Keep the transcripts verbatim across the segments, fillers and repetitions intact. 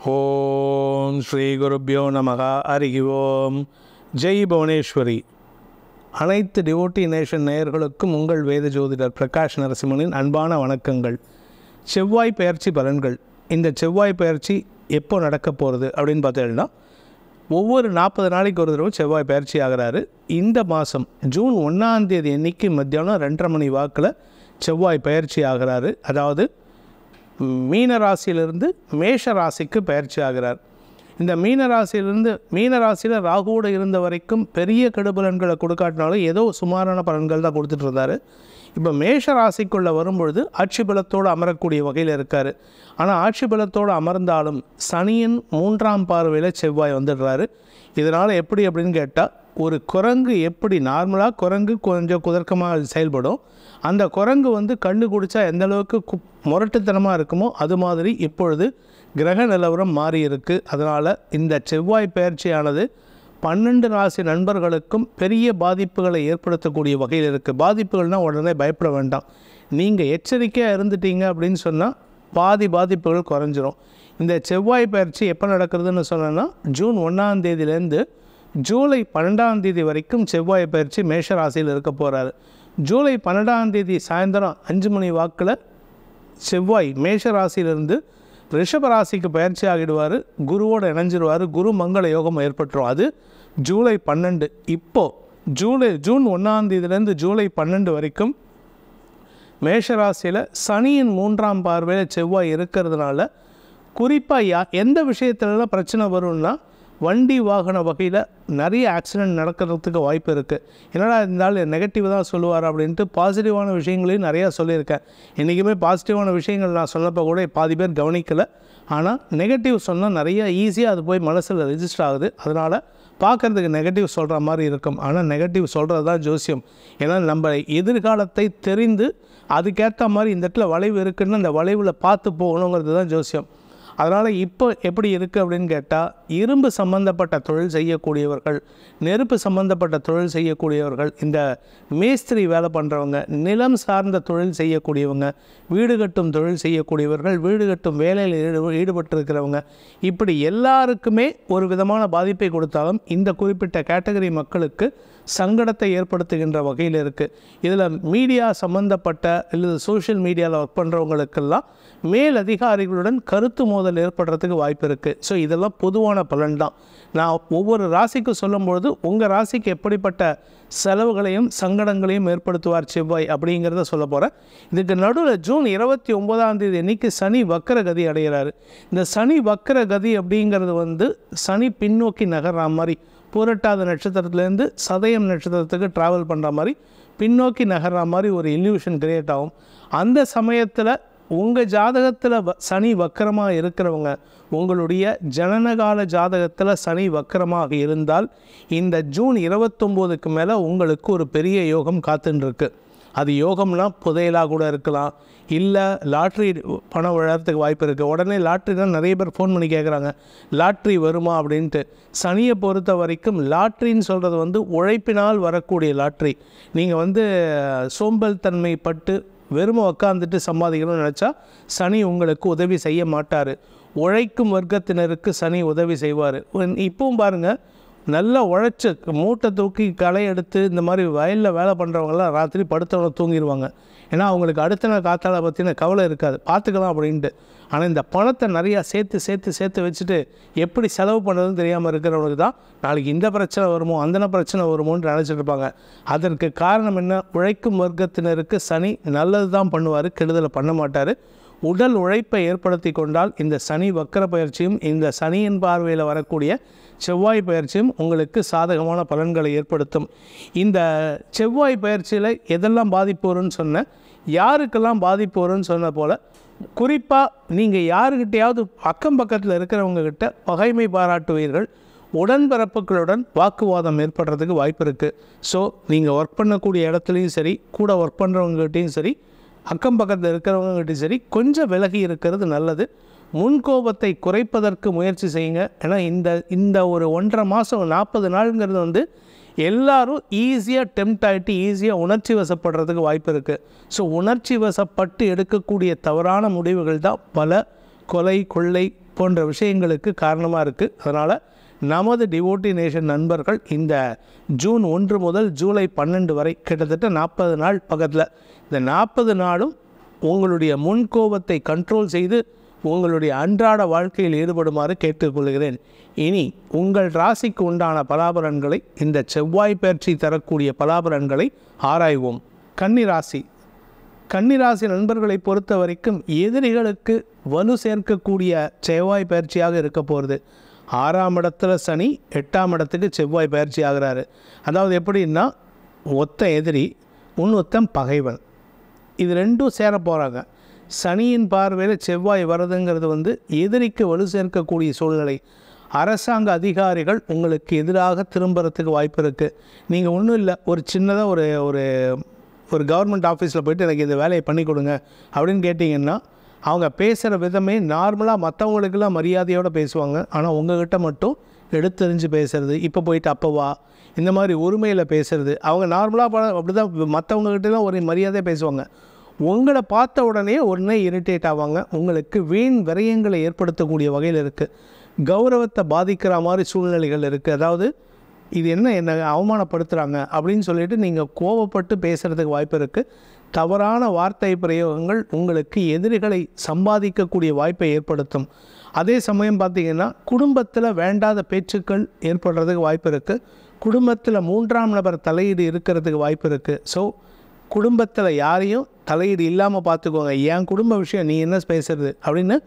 ஓம் ஸ்ரீ குருப்யோ நமக. ஹரி ஓம். ஜெய் புவனேஸ்வரி. அனைத்து devotee nation நேயர்களுக்கும் உங்கள் வேத ஜோதிடர் பிரகாஷ் நரசிம்மனின் அன்பான வணக்கங்கள். செவ்வாய் பெயர்ச்சி பலன்கள். இந்த செவ்வாய் பெயர்ச்சி எப்போ நடக்க போகிறது அப்படின்னு பார்த்தீங்கன்னா, ஒவ்வொரு நாற்பது நாளைக்கு ஒரு தடவை செவ்வாய் பயிற்சி ஆகிறாரு. இந்த மாதம் ஜூன் ஒன்றாம் தேதி அன்னைக்கு மத்தியானம் ரெண்டரை மணி வாக்கில் செவ்வாய் பயிற்சி ஆகிறாரு. அதாவது மீன ராசியிலிருந்து மேஷ ராசிக்கு பயிற்சி ஆகிறார். இந்த மீன ராசியிலிருந்து மீன ராசியில் ராகுவோடு இருந்த வரைக்கும் பெரிய கெடுபலன்களை கொடுக்காட்டினாலும் ஏதோ சுமாரான பலன்கள் தான் கொடுத்துட்டு இருந்தார். இப்போ மேஷ ராசிக்குள்ளே வரும்பொழுது ஆட்சி பலத்தோடு அமரக்கூடிய வகையில் இருக்கார். ஆனால் ஆட்சி பலத்தோடு அமர்ந்தாலும் சனியின் மூன்றாம் பார்வையில் செவ்வாய் வந்துடுறாரு. இதனால் எப்படி அப்படின்னு கேட்டால், ஒரு குரங்கு எப்படி நார்மலாக குரங்கு கொஞ்சம் குதர்க்கமாக செயல்படும், அந்த குரங்கு வந்து கண்ணு குடித்தா எந்த அளவுக்கு கு முரட்டுத்தனமாக இருக்குமோ அது மாதிரி இப்பொழுது கிரக நிலவரம் மாறி இருக்குது. அதனால் இந்த செவ்வாய் பயிற்சியானது பன்னெண்டு ராசி நண்பர்களுக்கும் பெரிய பாதிப்புகளை ஏற்படுத்தக்கூடிய வகையில் இருக்குது. பாதிப்புகள்னால் உடனே பயப்பட வேண்டாம். நீங்கள் எச்சரிக்கையாக இருந்துட்டீங்க அப்படின்னு சொன்னால் பாதி பாதிப்புகள் குறைஞ்சிரும். இந்த செவ்வாய் பயிற்சி எப்போ நடக்கிறதுன்னு சொன்னோன்னா, ஜூன் ஒன்றாம் தேதியிலேருந்து ஜூலை பன்னெண்டாம் தேதி வரைக்கும் செவ்வாய் பயிற்சி மேஷ ராசியில் இருக்க போகிறாரு. ஜூலை பன்னெண்டாம் தேதி சாயந்தரம் அஞ்சு மணி வாக்கில் செவ்வாய் மேஷ ராசியிலிருந்து ரிஷப ராசிக்கு பயிற்சி ஆகிடுவார். குருவோடு இணைஞ்சிடுவார். குரு மங்கள யோகம் ஏற்பட்டுரும். அது ஜூலை பன்னெண்டு. இப்போது ஜூலை ஜூன் ஒன்றாம் தேதியிலேருந்து ஜூலை பன்னெண்டு வரைக்கும் மேஷராசியில் சனியின் மூன்றாம் பார்வையில் செவ்வாய் இருக்கிறதுனால குறிப்பாக யா எந்த விஷயத்துலலாம் பிரச்சனை வரும்னா, வண்டி வாகன வகையில் நிறைய ஆக்சிடெண்ட் நடக்கிறதுக்கு வாய்ப்பு இருக்குது. என்னடா இருந்தாலும் நெகட்டிவ் தான் சொல்லுவார் அப்படின்ட்டு பாசிட்டிவான விஷயங்களையும் நிறையா சொல்லியிருக்கேன். என்றைக்குமே பாசிட்டிவான விஷயங்கள் நான் சொன்னப்போ கூட பாதி பேர் கவனிக்கலை. ஆனால் நெகட்டிவ் சொன்னால் நிறையா ஈஸியாக அது போய் மனசில் ரெஜிஸ்டர் ஆகுது. அதனால் பார்க்குறதுக்கு நெகட்டிவ் சொல்கிற மாதிரி இருக்கும். ஆனால் நெகட்டிவ் சொல்கிறது தான் ஜோசியம். ஏன்னா நம்ம எதிர்காலத்தை தெரிந்து அதுக்கேற்ற மாதிரி இந்த இடத்துல வளைவு இருக்குதுன்னு அந்த வளைவில் பார்த்து போகணுங்கிறது தான் ஜோசியம். அதனால் இப்போ எப்படி இருக்குது அப்படின்னு கேட்டால், இரும்பு சம்மந்தப்பட்ட தொழில் செய்யக்கூடியவர்கள், நெருப்பு சம்மந்தப்பட்ட தொழில் செய்யக்கூடியவர்கள், இந்த மேஸ்திரி வேலை பண்ணுறவங்க, நிலம் சார்ந்த தொழில் செய்யக்கூடியவங்க, வீடு கட்டும் தொழில் செய்யக்கூடியவர்கள், வீடு கட்டும் வேலையில் ஈடு ஈடுபட்டிருக்கிறவங்க, இப்படி எல்லாருக்குமே ஒரு விதமான பாதிப்பை கொடுத்தாலும் இந்த குறிப்பிட்ட கேட்டகரி மக்களுக்கு சங்கடத்தை ஏற்படுத்துகின்ற வகையில் இருக்குது. இதில் மீடியா சம்மந்தப்பட்ட இல்லை சோஷியல் மீடியாவில் ஒர்க் பண்ணுறவங்களுக்கெல்லாம் மேல் அதிகாரிகளுடன் கருத்து மோதல் ஏற்படுறதுக்கு வாய்ப்பு இருக்குது. ஸோ இதெல்லாம் பொதுவான பலன் தான். நான் ஒவ்வொரு ராசிக்கும் சொல்லும்பொழுது உங்கள் ராசிக்கு எப்படிப்பட்ட செலவுகளையும் சங்கடங்களையும் ஏற்படுத்துவார் செவ்வாய் அப்படிங்கிறத சொல்ல போகிறேன். இதுக்கு நடுவில் ஜூன் இருபத்தி ஒன்பதாம் தேதி அன்றைக்கி சனி வக்கர கதி அடைகிறாரு. இந்த சனி வக்கர கதி அப்படிங்கிறது வந்து சனி பின்னோக்கி நகர்ற மாதிரி, பூரட்டாத நட்சத்திரத்துலேருந்து சதயம் நட்சத்திரத்துக்கு ட்ராவல் பண்ணுற மாதிரி பின்னோக்கி நகர்ற மாதிரி ஒரு இல்யூஷன் கிரியேட் ஆகும். அந்த சமயத்தில் உங்கள் ஜாதகத்தில் வ சனி வக்கரமாக இருக்கிறவங்க, உங்களுடைய ஜனனகால ஜாதகத்தில் சனி வக்கரமாக இருந்தால் இந்த ஜூன் இருபத்தொம்போதுக்கு மேலே உங்களுக்கு ஒரு பெரிய யோகம் காத்துன்னு. அது யோகம்னா புதையலாக கூட இருக்கலாம், இல்லை லாட்ரி பணம் விழறதுக்கு வாய்ப்பு இருக்குது. உடனே லாட்ரி தான் நிறைய பேர் ஃபோன் பண்ணி கேட்குறாங்க, லாட்ரி வருமா அப்படின்ட்டு. சனியை பொறுத்த வரைக்கும் லாட்ரின்னு சொல்கிறது வந்து உழைப்பினால் வரக்கூடிய லாட்ரி. நீங்கள் வந்து சோம்பல் தன்மை பட்டு வெறுமை உட்காந்துட்டு சம்பாதிக்கணும்னு நினச்சா சனி உங்களுக்கு உதவி செய்ய மாட்டார். உழைக்கும் வர்க்கத்தினருக்கு சனி உதவி செய்வார். இப்பவும் பாருங்கள், நல்லா உழைச்சி மூட்டை தூக்கி களை எடுத்து இந்த மாதிரி வயலில் வேலை பண்ணுறவங்களாம் ராத்திரி படுத்தவங்க தூங்கிடுவாங்க. ஏன்னா அவங்களுக்கு அடுத்த நாள் காத்தால பற்றின கவலை இருக்காது, பார்த்துக்கலாம் அப்படின்ட்டு. ஆனால் இந்த பணத்தை நிறையா சேர்த்து சேர்த்து சேர்த்து வச்சுட்டு எப்படி செலவு பண்ணுறதுன்னு தெரியாமல் இருக்கிறவங்களுக்கு தான் நாளைக்கு இந்த பிரச்சனை வருமோ அந்த பிரச்சனை வருமோன்னு நினச்சிட்டு இருப்பாங்க. அதற்கு காரணம் என்ன? உழைக்கும் வர்க்கத்தினருக்கு சனி நல்லது தான் பண்ணுவார், கெடுதலை பண்ண மாட்டார். உடல் உழைப்பை ஏற்படுத்தி கொண்டால் இந்த சனி வக்கர பயிற்சியும் இந்த சனியின் பார்வையில் வரக்கூடிய செவ்வாய் பயிற்சியும் உங்களுக்கு சாதகமான பலன்களை ஏற்படுத்தும். இந்த செவ்வாய் பயிற்சியில் எதெல்லாம் பாதிப்பு வரும்னு சொன்னேன், யாருக்கெல்லாம் பாதிப்பு வரும்னு சொன்ன போல், குறிப்பாக நீங்கள் யாருக்கிட்டையாவது அக்கம் பக்கத்தில் இருக்கிறவங்கக்கிட்ட பகைமை பாராட்டுவீர்கள். உடன்பிறப்புகளுடன் வாக்குவாதம் ஏற்படுறதுக்கு வாய்ப்பு இருக்குது. ஸோ நீங்கள் ஒர்க் பண்ணக்கூடிய இடத்துலையும் சரி, கூட ஒர்க் பண்ணுறவங்ககிட்டையும் சரி, அக்கம் பக்கத்தில் இருக்கிறவங்ககிட்டையும் சரி, கொஞ்சம் விலகி இருக்கிறது நல்லது. முன்கோபத்தை குறைப்பதற்கு முயற்சி செய்யுங்க. ஏன்னா இந்த இந்த ஒரு ஒன்றரை மாதம் நாற்பது நாளுங்கிறது வந்து எல்லாரும் ஈஸியாக டெம்ட் ஆகிட்டு ஈஸியாக உணர்ச்சி வசப்படுறதுக்கு வாய்ப்பு இருக்குது. ஸோ உணர்ச்சி வசப்பட்டு எடுக்கக்கூடிய தவறான முடிவுகள் தான் பல கொலை, கொள்ளை, போன்ற விஷயங்களுக்கு காரணமாக இருக்குது. அதனால் நமது டிவோட்டி நேஷன் நண்பர்கள் இந்த ஜூன் ஒன்று முதல் ஜூலை பன்னெண்டு வரை கிட்டத்தட்ட நாற்பது நாள் பக்கத்தில் இந்த நாற்பது நாளும் உங்களுடைய முன்கோபத்தை கண்ட்ரோல் செய்து உங்களுடைய அன்றாட வாழ்க்கையில் ஈடுபடுமாறு கேட்டுக்கொள்கிறேன். இனி உங்கள் ராசிக்கு உண்டான பலாபலன்களை, இந்த செவ்வாய் பயிற்சி தரக்கூடிய பலாபலன்களை ஆராய்வோம். கன்னிராசி கன்னிராசி நண்பர்களை பொறுத்த வரைக்கும் எதிரிகளுக்கு வலு சேர்க்கக்கூடிய செவ்வாய் பயிற்சியாக இருக்க போகிறது. ஆறாம் இடத்துல சனி, எட்டாம் இடத்துக்கு செவ்வாய் பயிற்சி ஆகிறாரு. அதாவது எப்படின்னா, ஒத்த எதிரி இன்னொத்தம் பகைவன், இது ரெண்டும் சேர போகிறாங்க. சனியின் பார்வையில் செவ்வாய் வரதுங்கிறது வந்து எதிரிக்கு வலு சேர்க்கக்கூடிய சூழ்நிலை. அரசாங்க அதிகாரிகள் உங்களுக்கு எதிராக திரும்புறதுக்கு வாய்ப்பு இருக்குது. நீங்கள் ஒன்றும் இல்லை, ஒரு சின்னதாக ஒரு ஒரு ஒரு கவர்மெண்ட் ஆஃபீஸில் போய்ட்டு எனக்கு இந்த வேலையை பண்ணி கொடுங்க அப்படின்னு கேட்டிங்கன்னா, அவங்க பேசுகிற விதமே நார்மலாக மற்றவங்களுக்கெல்லாம் மரியாதையோடு பேசுவாங்க. ஆனால் உங்கள்கிட்ட மட்டும் எடுத்தெறிஞ்சு பேசுகிறது, இப்போ போயிட்டு அப்போவா, இந்த மாதிரி உரிமையில் பேசுகிறது. அவங்க நார்மலாக அப்படி தான் மற்றவங்ககிட்டலாம் ஒரு மரியாதையாக பேசுவாங்க. உங்களை பார்த்த உடனே உடனே இரிட்டேட் ஆவாங்க. உங்களுக்கு வீண் விரயங்களை ஏற்படுத்தக்கூடிய வகையில் இருக்குது. கௌரவத்தை பாதிக்கிற மாதிரி சூழ்நிலைகள் இருக்குது. அதாவது இது என்ன என்ன அவமானப்படுத்துகிறாங்க அப்படின்னு சொல்லிட்டு நீங்கள் கோபப்பட்டு பேசுகிறதுக்கு வாய்ப்பு இருக்குது. தவறான வார்த்தை பிரயோகங்கள் உங்களுக்கு எதிரிகளை சம்பாதிக்கக்கூடிய வாய்ப்பை ஏற்படுத்தும். அதே சமயம் பார்த்திங்கன்னா, குடும்பத்தில் வேண்டாத பேச்சுக்கள் ஏற்படுறதுக்கு வாய்ப்பு இருக்குது. குடும்பத்தில் மூன்றாம் நபர் தலையீடு இருக்கிறதுக்கு வாய்ப்பு இருக்குது. ஸோ குடும்பத்தில் யாரையும் தலையீடு இல்லாமல் பார்த்துக்கோங்க. என் குடும்ப விஷயம் நீ என்ன பேசுறது அப்படின்னு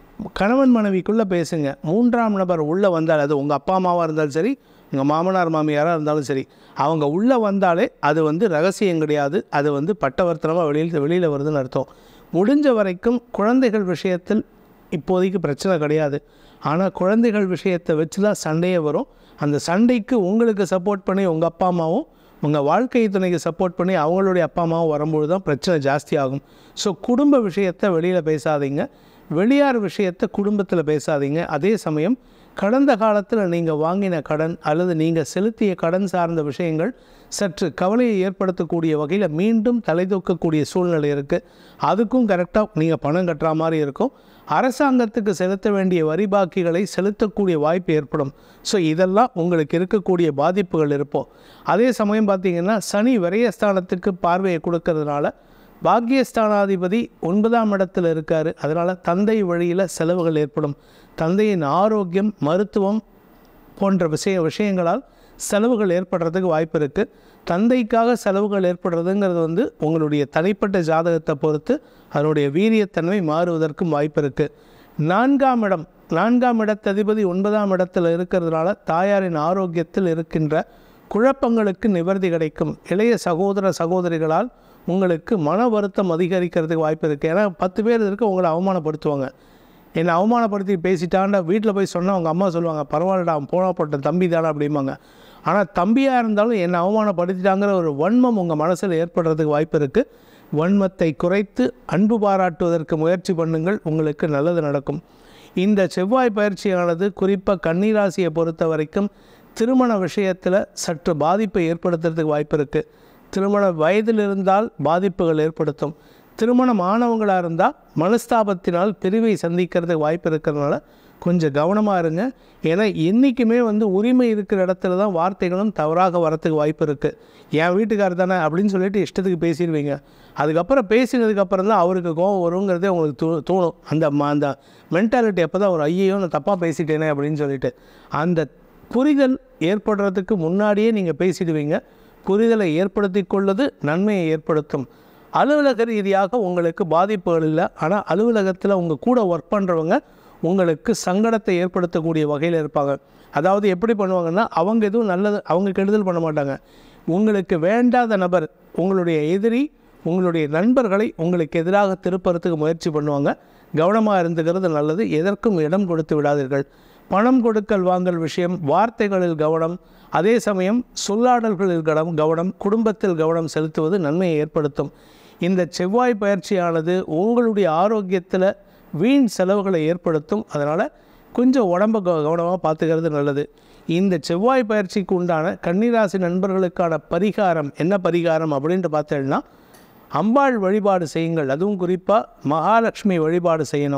கணவன் மனைவிக்குள்ளே பேசுங்க. மூன்றாம் நபர் உள்ளே வந்தால், அது உங்கள் அப்பா அம்மாவாக இருந்தாலும் சரி, உங்கள் மாமனார் மாமியாராக இருந்தாலும் சரி, அவங்க உள்ளே வந்தாலே அது வந்து ரகசியம் கிடையாது, அது வந்து பட்டவர்த்தனமாக வெளியில் வெளியில் வருதுன்னு அர்த்தம். முடிஞ்ச வரைக்கும் குழந்தைகள் விஷயத்தில் இப்போதைக்கு பிரச்சனை கிடையாது. ஆனால் குழந்தைகள் விஷயத்தை வச்சு தான் சண்டையே வரும். அந்த சண்டைக்கு உங்களுக்கு சப்போர்ட் பண்ணி உங்கள் அப்பா அம்மாவும், உங்கள் வாழ்க்கை துணைக்கு சப்போர்ட் பண்ணி அவங்களுடைய அப்பா அம்மாவும் வரும்பொழுது தான் பிரச்சனை ஜாஸ்தி ஆகும். ஸோ குடும்ப விஷயத்தை வெளியில் பேசாதீங்க, வெளியார் விஷயத்தை குடும்பத்தில் பேசாதீங்க. அதே சமயம் கடந்த காலத்தில் நீங்கள் வாங்கின கடன் அல்லது நீங்கள் செலுத்திய கடன் சார்ந்த விஷயங்கள் சற்று கவலையை ஏற்படுத்தக்கூடிய வகையில் மீண்டும் தலை தூக்கக்கூடிய சூழ்நிலை இருக்குது. அதுக்கும் கரெக்டாக நீங்கள் பணம் கட்டுற மாதிரி இருக்கும். அரசாங்கத்துக்கு செலுத்த வேண்டிய வரி பாக்கிகளை செலுத்தக்கூடிய வாய்ப்பு ஏற்படும். ஸோ இதெல்லாம் உங்களுக்கு இருக்கக்கூடிய பாதிப்புகள் இருப்போம். அதே சமயம் பார்த்திங்கன்னா, சனி விரயஸ்தானத்துக்கு பார்வையை கொடுக்கறதுனால பாக்கியஸ்தானாதிபதி ஒன்பதாம் இடத்தில் இருக்கார். அதனால் தந்தை வழியில் செலவுகள் ஏற்படும். தந்தையின் ஆரோக்கியம், மருத்துவம் போன்ற விஷய விஷயங்களால் செலவுகள் ஏற்படுறதுக்கு வாய்ப்பு இருக்குது. தந்தைக்காக செலவுகள் ஏற்படுறதுங்கிறது வந்து உங்களுடைய தனிப்பட்ட ஜாதகத்தை பொறுத்து அதனுடைய வீரியத்தன்மை மாறுவதற்கும் வாய்ப்பு இருக்குது. நான்காம் இடம் நான்காம் இடத்ததிபதி ஒன்பதாம் இடத்தில் இருக்கிறதுனால தாயாரின் ஆரோக்கியத்தில் இருக்கின்ற குழப்பங்களுக்கு நிவர்த்தி கிடைக்கும். இளைய சகோதர சகோதரிகளால் உங்களுக்கு மன வருத்தம் அதிகரிக்கிறதுக்கு வாய்ப்பு இருக்குது. ஏன்னா பத்து பேர் இருக்க உங்களை அவமானப்படுத்துவாங்க. என்னை அவமானப்படுத்தி பேசிட்டாண்டா வீட்டில் போய் சொன்னால் அவங்க அம்மா சொல்லுவாங்க, பரவாயில்லடா அவன் போனப்பட்ட தம்பி தானே அப்படிம்பாங்க. ஆனால் தம்பியாக இருந்தாலும் என்னை அவமானப்படுத்திட்டாங்கிற ஒரு வன்மம் உங்கள் மனசில் ஏற்படுறதுக்கு வாய்ப்பு இருக்குது. வன்மத்தை குறைத்து அன்பு பாராட்டுவதற்கு முயற்சி பண்ணுங்கள், உங்களுக்கு நல்லது நடக்கும். இந்த செவ்வாய் பயிற்சியானது குறிப்பாக கன்னிராசியை பொறுத்த வரைக்கும் திருமண விஷயத்தில் சற்று பாதிப்பை ஏற்படுத்துறதுக்கு வாய்ப்பு இருக்குது. திருமண வயதில் இருந்தால் பாதிப்புகள் ஏற்படுத்தும். திருமணம் ஆனவங்களாக இருந்தால் மனஸ்தாபத்தினால் பிரிவை சந்திக்கிறதுக்கு வாய்ப்பு இருக்கிறதுனால கொஞ்சம் கவனமாக இருங்க. ஏன்னா என்றைக்குமே வந்து உரிமை இருக்கிற இடத்துல தான் வார்த்தைகளும் தவறாக வரத்துக்கு வாய்ப்பு இருக்குது. என் வீட்டுக்காரர் தானே அப்படின்னு சொல்லிட்டு இஷ்டத்துக்கு பேசிடுவீங்க. அதுக்கப்புறம் பேசினதுக்கப்புறம் தான் அவருக்கு கோவம் வருங்கிறதே உங்களுக்கு தூ தோணும் அந்த அந்த மென்டாலிட்டி. அப்போ தான் ஒரு ஐயோ நான் தப்பாக பேசிட்டேனே அப்படின்னு சொல்லிட்டு அந்த புரிதல் ஏற்படுறதுக்கு முன்னாடியே நீங்கள் பேசிடுவீங்க. புரிதலை ஏற்படுத்தி கொள்வது நன்மையை ஏற்படுத்தும். அலுவலக ரீதியாக உங்களுக்கு பாதிப்புகள் இல்லை. ஆனால் அலுவலகத்தில் உங்கள் கூட ஒர்க் பண்ணுறவங்க உங்களுக்கு சங்கடத்தை ஏற்படுத்தக்கூடிய வகையில் இருப்பாங்க. அதாவது எப்படி பண்ணுவாங்கன்னா, அவங்க எதுவும் நல்லது, அவங்க கெடுதல் பண்ண மாட்டாங்க. உங்களுக்கு வேண்டாத நபர், உங்களுடைய எதிரி, உங்களுடைய நண்பர்களை உங்களுக்கு எதிராக திருப்பறத்துக்கு முயற்சி பண்ணுவாங்க. கவனமாக இருந்துக்கிறது நல்லது. எதற்கும் இடம் கொடுத்து விடாதீர்கள். பணம் கொடுக்கல் வாங்கல் விஷயம், வார்த்தைகளில் கவனம், அதே சமயம் சொல்லாடல்களில் கவனம் கவனம் குடும்பத்தில் கவனம் செலுத்துவது நன்மையை ஏற்படுத்தும். இந்த செவ்வாய் பயிற்சியானது உங்களுடைய ஆரோக்கியத்தில் வீண் செலவுகளை ஏற்படுத்தும். அதனால் கொஞ்சம் உடம்பை கவனமாக பார்த்துக்கிறது நல்லது. இந்த செவ்வாய் பயிற்சிக்கு உண்டான கன்னிராசி நண்பர்களுக்கான பரிகாரம் என்ன பரிகாரம் அப்படின்ட்டு பார்த்தீங்கன்னா, அம்பாள் வழிபாடு செய்யுங்கள். அதுவும் குறிப்பாக மகாலட்சுமி வழிபாடு செய்யணும்.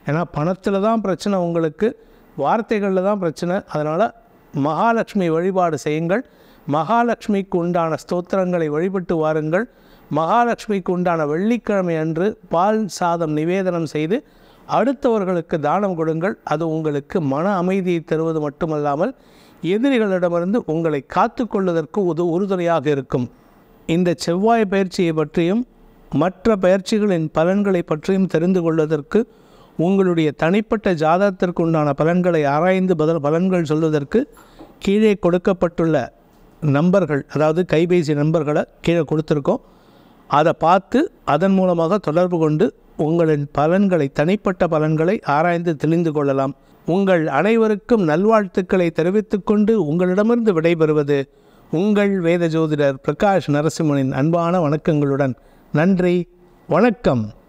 ஏன்னா பணத்தில் தான் பிரச்சனை, உங்களுக்கு வார்த்தைகளில் தான் பிரச்சனை. அதனால் மகாலட்சுமி வழிபாடு செய்யுங்கள். மகாலட்சுமிக்கு உண்டான ஸ்தோத்திரங்களை வழிபட்டு வாருங்கள். மகாலட்சுமிக்கு உண்டான வெள்ளிக்கிழமை அன்று பால் சாதம் நிவேதனம் செய்து அடுத்தவர்களுக்கு தானம் கொடுங்கள். அது உங்களுக்கு மன அமைதியை தருவது மட்டுமல்லாமல் எதிரிகளிடமிருந்து உங்களை காத்து கொள்வதற்கு உது உறுதுணையாக இருக்கும். இந்த செவ்வாய் பயிற்சியை பற்றியும் மற்ற பயிற்சிகளின் பலன்களை பற்றியும் தெரிந்து கொள்வதற்கு, உங்களுடைய தனிப்பட்ட ஜாதகத்திற்கு உண்டான பலன்களை ஆராய்ந்து பதில் பலன்கள் சொல்வதற்கு கீழே கொடுக்கப்பட்டுள்ள நம்பர்கள், அதாவது கைபேசி நம்பர்களை கீழே கொடுத்துருக்கோம். அதை பார்த்து அதன் மூலமாக தொடர்பு கொண்டு உங்களின் பலன்களை, தனிப்பட்ட பலன்களை ஆராய்ந்து தெளிந்து கொள்ளலாம். உங்கள் அனைவருக்கும் நல்வாழ்த்துக்களை தெரிவித்துக்கொண்டு உங்களிடமிருந்து விடைபெறுவது உங்கள் வேத ஜோதிடர் பிரகாஷ் நரசிம்மனின் அன்பான வணக்கங்களுடன். நன்றி, வணக்கம்.